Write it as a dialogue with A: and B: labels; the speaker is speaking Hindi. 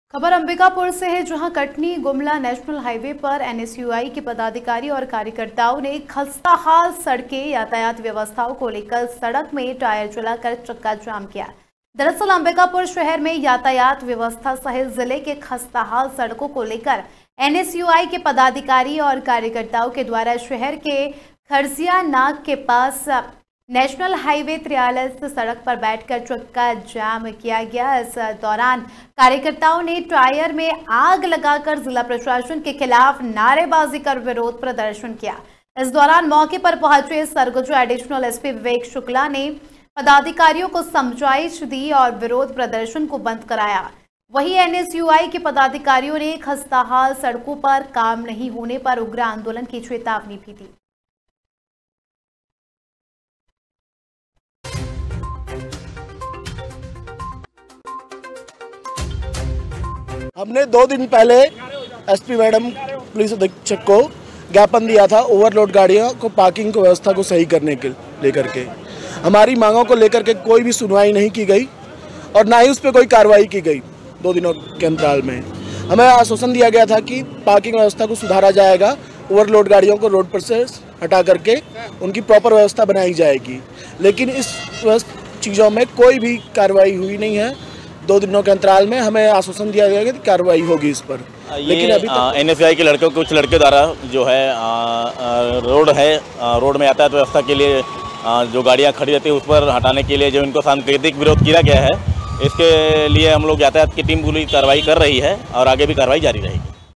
A: खबर अंबिकापुर से है, जहां कटनी गुमला नेशनल हाईवे पर एनएसयूआई के पदाधिकारी और कार्यकर्ताओं ने खस्ताहाल सड़कें यातायात व्यवस्थाओं को लेकर सड़क में टायर जलाकर चक्का जाम किया। दरअसल अंबिकापुर शहर में यातायात व्यवस्था सहित जिले के खस्ताहाल सड़कों को लेकर एनएसयूआई के पदाधिकारी और कार्यकर्ताओं के द्वारा शहर के खरसिया नाग के पास नेशनल हाईवे 43 सड़क पर बैठकर चक्का जाम किया गया। इस दौरान कार्यकर्ताओं ने टायर में आग लगाकर जिला प्रशासन के खिलाफ नारेबाजी कर विरोध प्रदर्शन किया। इस दौरान मौके पर पहुंचे सरगुजा एडिशनल एसपी विवेक शुक्ला ने पदाधिकारियों को समझाइश दी और विरोध प्रदर्शन को बंद कराया। वहीं एनएसयूआई के पदाधिकारियों ने खस्ताहाल सड़कों पर काम नहीं होने पर उग्र आंदोलन की चेतावनी भी दी।
B: हमने 2 दिन पहले एसपी मैडम पुलिस अधीक्षक को ज्ञापन दिया था ओवरलोड गाड़ियों को पार्किंग की व्यवस्था को सही करने के लेकर के। हमारी मांगों को लेकर के कोई भी सुनवाई नहीं की गई और ना ही उस पर कोई कार्रवाई की गई। 2 दिनों के अंतराल में हमें आश्वासन दिया गया था कि पार्किंग व्यवस्था को सुधारा जाएगा, ओवरलोड गाड़ियों को रोड पर से हटा करके उनकी प्रॉपर व्यवस्था बनाई जाएगी, लेकिन इस चीज़ों में कोई भी कार्रवाई हुई नहीं है। 2 दिनों के अंतराल में हमें आश्वासन दिया गया कि कार्रवाई होगी इस पर, लेकिन अभी
C: एनएसयूआई के कुछ लड़के द्वारा जो है रोड में यातायात व्यवस्था के लिए जो गाड़ियां खड़ी रहती है उस पर हटाने के लिए जो इनको सांकेतिक विरोध किया गया है, इसके लिए हम लोग यातायात की टीम पूरी कार्रवाई कर रही है और आगे भी कार्रवाई जारी रहेगी।